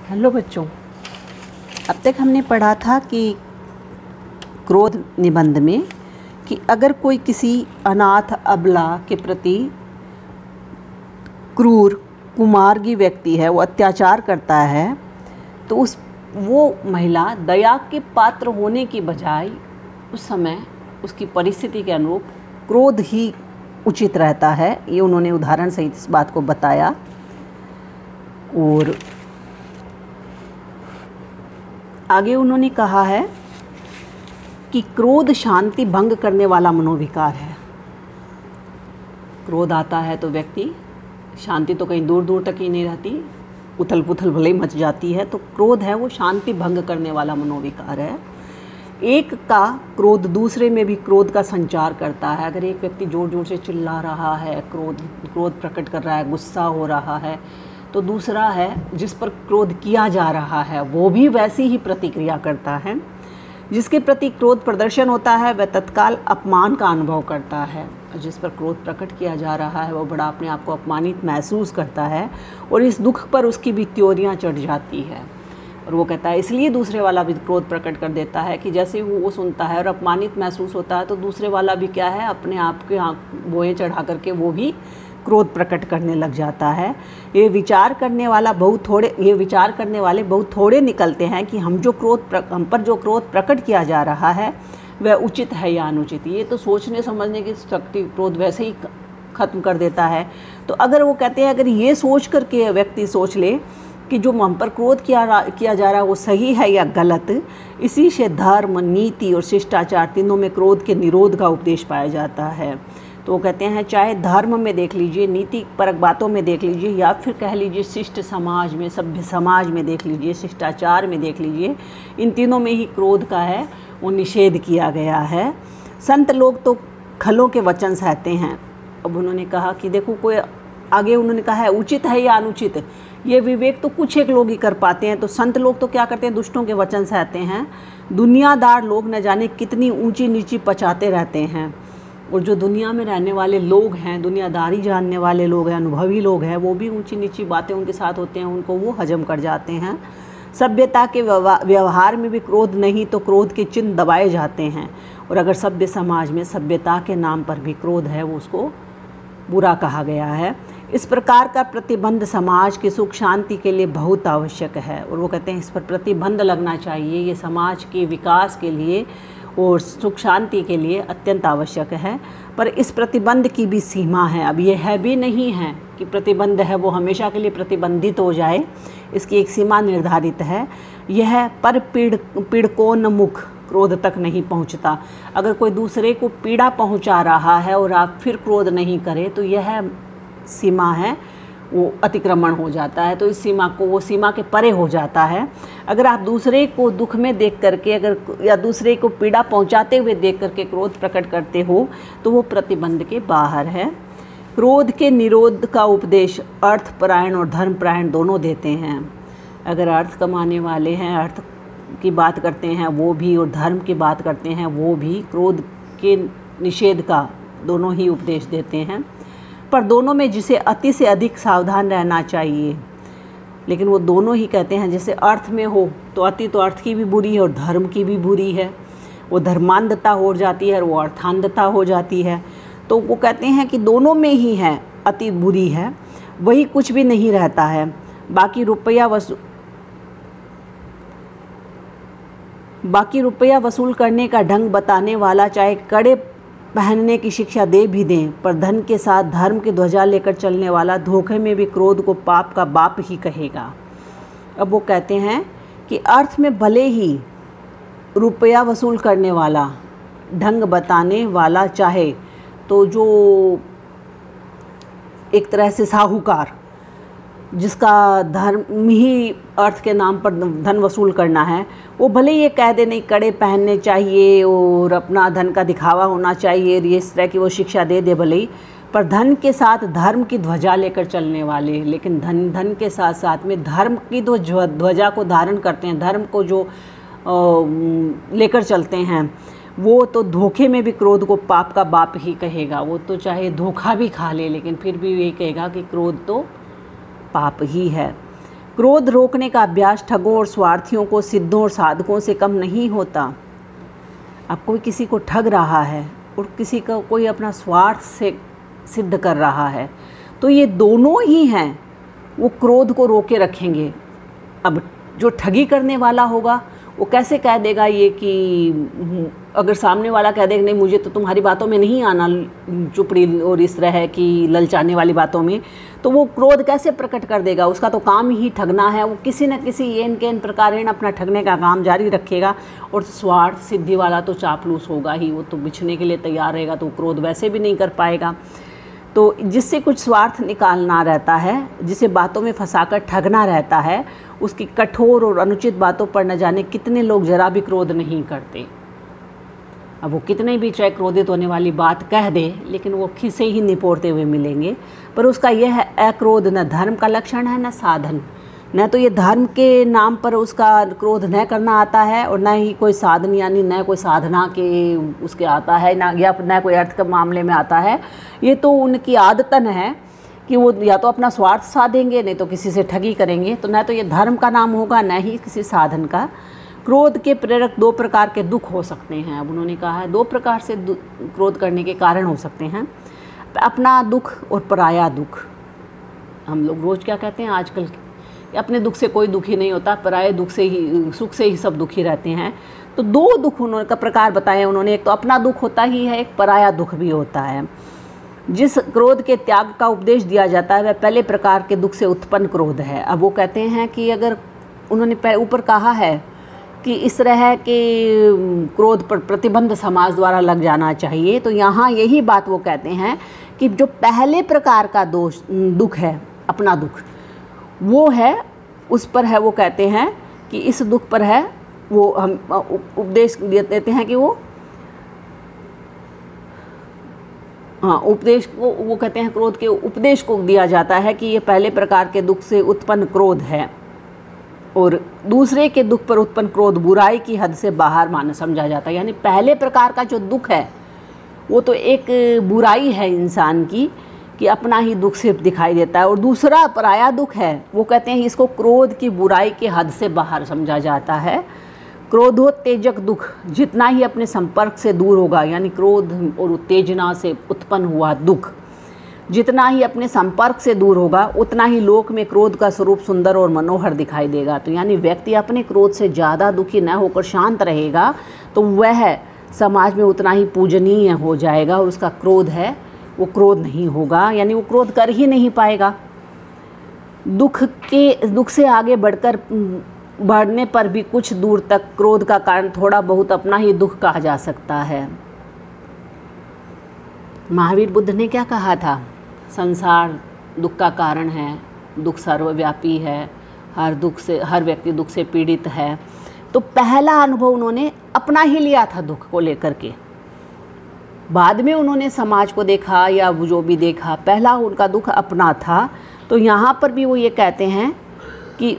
Hello बच्चों, अब तक हमने पढ़ा था कि क्रोध निबंध में कि अगर कोई किसी अनाथ अबला के प्रति क्रूर कुमार्गी व्यक्ति है, वो अत्याचार करता है, तो वो महिला दया के पात्र होने की बजाय उस समय उसकी परिस्थिति के अनुरूप क्रोध ही उचित रहता है। ये उन्होंने उदाहरण सहित इस बात को बताया। और आगे उन्होंने कहा है कि क्रोध शांति भंग करने वाला मनोविकार है। क्रोध आता है तो व्यक्ति, शांति तो कहीं दूर दूर तक ही नहीं रहती, उथल पुथल भले ही मच जाती है। तो क्रोध है वो शांति भंग करने वाला मनोविकार है। एक का क्रोध दूसरे में भी क्रोध का संचार करता है। अगर एक व्यक्ति जोर जोर से चिल्ला रहा है, क्रोध प्रकट कर रहा है, गुस्सा हो रहा है, तो दूसरा है जिस पर क्रोध किया जा रहा है वो भी वैसी ही प्रतिक्रिया करता है। जिसके प्रति क्रोध प्रदर्शन होता है वह तत्काल अपमान का अनुभव करता है। जिस पर क्रोध प्रकट किया जा रहा है वो बड़ा अपने आप को अपमानित महसूस करता है और इस दुख पर उसकी भी त्योरियां चढ़ जाती है। और वो कहता है इसलिए दूसरे वाला भी क्रोध प्रकट कर देता है कि जैसे वो सुनता है और अपमानित महसूस होता है तो दूसरे वाला भी क्या है, अपने आप के बोएं चढ़ा करके वो भी क्रोध प्रकट करने लग जाता है। ये विचार करने वाले बहुत थोड़े निकलते हैं कि हम पर जो क्रोध प्रकट किया जा रहा है वह उचित है या अनुचित। ये तो सोचने समझने की शक्ति क्रोध वैसे ही ख़त्म कर देता है। तो अगर वो कहते हैं, अगर ये सोच करके व्यक्ति सोच ले कि जो हम पर क्रोध किया जा रहा है वो सही है या गलत, इसी से धर्म, नीति और शिष्टाचार तीनों में क्रोध के निरोध का उपदेश पाया जाता है। तो वो कहते हैं चाहे धर्म में देख लीजिए, नीति परक बातों में देख लीजिए, या फिर कह लीजिए शिष्ट समाज में, सभ्य समाज में देख लीजिए, शिष्टाचार में देख लीजिए, इन तीनों में ही क्रोध का है वो निषेध किया गया है। संत लोग तो खलों के वचन सहते हैं। अब उन्होंने कहा कि देखो, कोई आगे उन्होंने कहा है उचित है या अनुचित, ये विवेक तो कुछ एक लोग ही कर पाते हैं। तो संत लोग तो क्या करते हैं, दुष्टों के वचन सहते हैं। दुनियादार लोग न जाने कितनी ऊंची नीची पचाते रहते हैं। और जो दुनिया में रहने वाले लोग हैं, दुनियादारी जानने वाले लोग हैं, अनुभवी लोग हैं, वो भी ऊंची नीची बातें उनके साथ होते हैं, उनको वो हजम कर जाते हैं। सभ्यता के व्यवहार में भी क्रोध नहीं तो क्रोध के चिन्ह दबाए जाते हैं। और अगर सभ्य समाज में सभ्यता के नाम पर भी क्रोध है वो उसको बुरा कहा गया है। इस प्रकार का प्रतिबंध समाज की सुख शांति के लिए बहुत आवश्यक है। और वो कहते हैं इस पर प्रतिबंध लगना चाहिए, ये समाज के विकास के लिए और सुख शांति के लिए अत्यंत आवश्यक है। पर इस प्रतिबंध की भी सीमा है। अब ये है भी नहीं है कि प्रतिबंध है वो हमेशा के लिए प्रतिबंधित हो जाए, इसकी एक सीमा निर्धारित है। यह पर पीड़कोन्मुख क्रोध तक नहीं पहुंचता। अगर कोई दूसरे को पीड़ा पहुंचा रहा है और आप फिर क्रोध नहीं करें तो यह सीमा है वो अतिक्रमण हो जाता है। तो इस सीमा को, वो सीमा के परे हो जाता है। अगर आप दूसरे को दुख में देख करके या दूसरे को पीड़ा पहुंचाते हुए देख करके क्रोध प्रकट करते हो तो वो प्रतिबंध के बाहर है। क्रोध के निरोध का उपदेश अर्थपरायण और धर्मपरायण दोनों देते हैं। अगर अर्थ कमाने वाले हैं, अर्थ की बात करते हैं वो भी, और धर्म की बात करते हैं वो भी, क्रोध के निषेध का दोनों ही उपदेश देते हैं। पर दोनों में जिसे अति से अधिक सावधान रहना चाहिए। लेकिन वो दोनों ही कहते हैं जैसे अर्थ में हो तो अति तो अर्थ की भी बुरी है और धर्म की भी बुरी है। वो धर्मांधता हो जाती है और वो अर्थांधता हो जाती है। तो वो कहते हैं कि दोनों में ही है, अति बुरी है, वही कुछ भी नहीं रहता है। बाकी रुपया वसूल करने का ढंग बताने वाला चाहे कड़े पहनने की शिक्षा दे भी दें, पर धन के साथ धर्म की ध्वजा लेकर चलने वाला धोखे में भी क्रोध को पाप का बाप ही कहेगा। अब वो कहते हैं कि अर्थ में भले ही रुपया वसूल करने वाला, ढंग बताने वाला चाहे तो जो एक तरह से साहूकार, जिसका धर्म ही अर्थ के नाम पर धन वसूल करना है, वो भले ये कह दे नहीं कड़े पहनने चाहिए और अपना धन का दिखावा होना चाहिए, ये इस तरह की वो शिक्षा दे भले ही, पर धन के साथ धर्म की ध्वजा लेकर चलने वाले, लेकिन धन के साथ साथ में धर्म की तो ध्वजा को धारण करते हैं, धर्म को जो लेकर चलते हैं, वो तो धोखे में भी क्रोध को पाप का बाप ही कहेगा। वो तो चाहे धोखा भी खा ले लेकिन फिर भी यही कहेगा कि क्रोध तो पाप ही है। क्रोध रोकने का अभ्यास ठगों और स्वार्थियों को सिद्धों और साधकों से कम नहीं होता। अब कोई किसी को ठग रहा है और किसी का कोई अपना स्वार्थ से सिद्ध कर रहा है, तो ये दोनों ही हैं वो क्रोध को रोके रखेंगे। अब जो ठगी करने वाला होगा वो कैसे कह देगा ये कि अगर सामने वाला कह देगा नहीं मुझे तो तुम्हारी बातों में नहीं आना, चुपड़ी और इस तरह की ललचाने वाली बातों में, तो वो क्रोध कैसे प्रकट कर देगा? उसका तो काम ही ठगना है। वो किसी न किसी एन के एन प्रकार अपना ठगने का काम जारी रखेगा। और स्वार्थ सिद्धि वाला तो चापलूस होगा ही, वो तो बिछने के लिए तैयार रहेगा, तो क्रोध वैसे भी नहीं कर पाएगा। तो जिससे कुछ स्वार्थ निकालना रहता है, जिसे बातों में फंसाकर ठगना रहता है, उसकी कठोर और अनुचित बातों पर न जाने कितने लोग जरा भी क्रोध नहीं करते। अब वो कितने भी चाहे क्रोधित होने वाली बात कह दे, लेकिन वो खिसे ही निपोरते हुए मिलेंगे। पर उसका यह अक्रोध न धर्म का लक्षण है न साधन। न तो ये धर्म के नाम पर उसका क्रोध न करना आता है, और न ही कोई साधन यानी न कोई साधना के उसके आता है, ना या न कोई अर्थ के मामले में आता है। ये तो उनकी आदतन है कि वो या तो अपना स्वार्थ साधेंगे, नहीं तो किसी से ठगी करेंगे। तो न तो ये धर्म का नाम होगा, न ही किसी साधन का। क्रोध के प्रेरक दो प्रकार के दुख हो सकते हैं। अब उन्होंने कहा है दो प्रकार से क्रोध करने के कारण हो सकते हैं, अपना दुख और पराया दुख। हम लोग रोज़ क्या कहते हैं आजकल, अपने दुख से कोई दुखी नहीं होता, पराये दुख से ही, सुख से ही सब दुखी रहते हैं। तो दो दुख उन्होंने का प्रकार बताए उन्होंने। एक तो अपना दुख होता ही है, एक पराया दुख भी होता है। जिस क्रोध के त्याग का उपदेश दिया जाता है वह पहले प्रकार के दुख से उत्पन्न क्रोध है। अब वो कहते हैं कि अगर उन्होंने ऊपर कहा है कि इस तरह के क्रोध पर प्रतिबंध समाज द्वारा लग जाना चाहिए, तो यहाँ यही बात वो कहते हैं कि जो पहले प्रकार का दुख है, अपना दुख, वो है, उस पर है, वो कहते हैं कि इस दुख पर है, वो हम उपदेश देते हैं कि वो उपदेश को, वो कहते हैं क्रोध के उपदेश को दिया जाता है कि ये पहले प्रकार के दुख से उत्पन्न क्रोध है, और दूसरे के दुख पर उत्पन्न क्रोध बुराई की हद से बाहर समझा जाता है। यानी पहले प्रकार का जो दुख है वो तो एक बुराई है इंसान की, कि अपना ही दुख सिर्फ दिखाई देता है। और दूसरा पराया दुख है, वो कहते हैं इसको क्रोध की बुराई के हद से बाहर समझा जाता है। क्रोधोत्तेजक दुख जितना ही अपने संपर्क से दूर होगा, यानी क्रोध और उत्तेजना से उत्पन्न हुआ दुख जितना ही अपने संपर्क से दूर होगा, उतना ही लोक में क्रोध का स्वरूप सुंदर और मनोहर दिखाई देगा। तो यानी व्यक्ति अपने क्रोध से ज़्यादा दुखी न होकर शांत रहेगा तो वह समाज में उतना ही पूजनीय हो जाएगा, और उसका क्रोध है वो क्रोध नहीं होगा, यानी वो क्रोध कर ही नहीं पाएगा। दुख से आगे बढ़ने पर भी कुछ दूर तक क्रोध का कारण थोड़ा बहुत अपना ही दुख कहा जा सकता है। महावीर बुद्ध ने क्या कहा था? संसार दुख का कारण है, दुख सर्वव्यापी है, हर व्यक्ति दुख से पीड़ित है। तो पहला अनुभव उन्होंने अपना ही लिया था दुख को लेकर के। बाद में उन्होंने समाज को देखा या वो जो भी देखा, पहला उनका दुख अपना था। तो यहाँ पर भी वो ये कहते हैं कि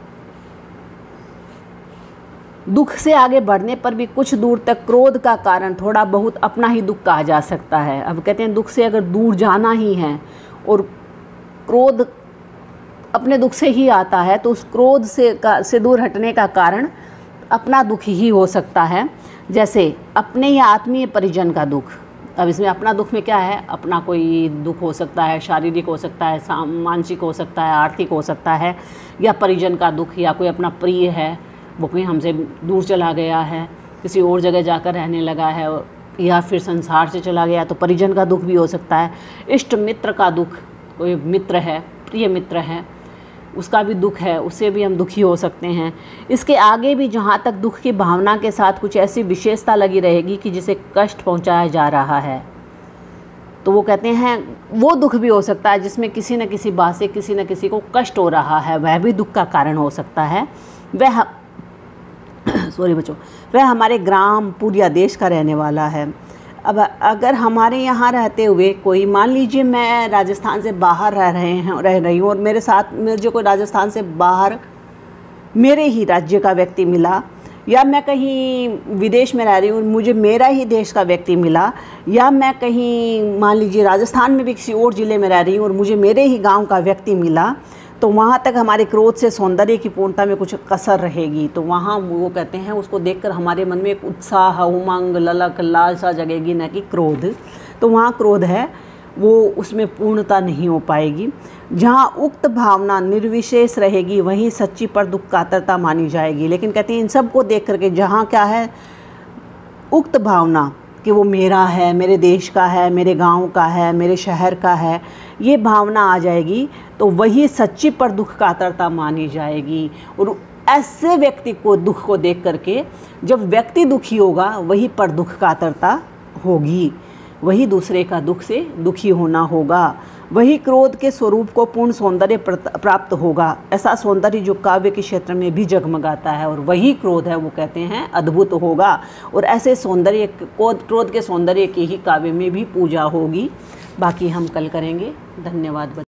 दुख से आगे बढ़ने पर भी कुछ दूर तक क्रोध का कारण थोड़ा बहुत अपना ही दुख कहा जा सकता है। अब कहते हैं दुख से अगर दूर जाना ही है और क्रोध अपने दुख से ही आता है, तो उस क्रोध से दूर हटने का कारण अपना दुख ही हो सकता है। जैसे अपने या आत्मीय परिजन का दुख। अब इसमें अपना दुख में क्या है? अपना कोई दुख हो सकता है, शारीरिक हो सकता है, मानसिक हो सकता है, आर्थिक हो सकता है, या परिजन का दुख, या कोई अपना प्रिय है वो कोई हमसे दूर चला गया है, किसी और जगह जाकर रहने लगा है, या फिर संसार से चला गया, तो परिजन का दुख भी हो सकता है। इष्ट मित्र का दुख, कोई मित्र है, प्रिय मित्र है, उसका भी दुख है, उससे भी हम दुखी हो सकते हैं। इसके आगे भी जहाँ तक दुख की भावना के साथ कुछ ऐसी विशेषता लगी रहेगी कि जिसे कष्ट पहुँचाया जा रहा है, तो वो कहते हैं वो दुख भी हो सकता है जिसमें किसी न किसी बात से किसी न किसी को कष्ट हो रहा है, वह भी दुख का कारण हो सकता है। वह हमारे ग्राम पुर या देश का रहने वाला है। अब अगर हमारे यहाँ रहते हुए कोई, मान लीजिए मैं राजस्थान से बाहर रह रही हूँ और मेरे साथ मुझे कोई राजस्थान से बाहर मेरे ही राज्य का व्यक्ति मिला, या मैं कहीं विदेश में रह रही हूँ, मुझे मेरा ही देश का व्यक्ति मिला, या मैं कहीं मान लीजिए राजस्थान में भी किसी और ज़िले में रह रही हूँ और मुझे मेरे ही गांव का व्यक्ति मिला, तो वहाँ तक हमारे क्रोध से सौंदर्य की पूर्णता में कुछ कसर रहेगी। तो वहाँ वो कहते हैं उसको देखकर हमारे मन में एक उत्साह, उमंग, ललक, लालसा जगेगी, न कि क्रोध। तो वहाँ क्रोध है वो उसमें पूर्णता नहीं हो पाएगी। जहाँ उक्त भावना निर्विशेष रहेगी वहीं सच्ची पर दुख कातरता मानी जाएगी। लेकिन कहते हैं इन सब को देख करके जहाँ क्या है उक्त भावना कि वो मेरा है, मेरे देश का है, मेरे गांव का है, मेरे शहर का है, ये भावना आ जाएगी तो वही सच्ची पर दुख कातरता मानी जाएगी। और ऐसे व्यक्ति को दुख को देख करके जब व्यक्ति दुखी होगा वही पर दुख कातरता होगी, वही दूसरे का दुख से दुखी होना होगा, वही क्रोध के स्वरूप को पूर्ण सौंदर्य प्राप्त होगा। ऐसा सौंदर्य जो काव्य के क्षेत्र में भी जगमगाता है, और वही क्रोध है वो कहते हैं अद्भुत होगा। और ऐसे सौंदर्य क्रोध के सौंदर्य की ही काव्य में भी पूजा होगी। बाकी हम कल करेंगे। धन्यवाद।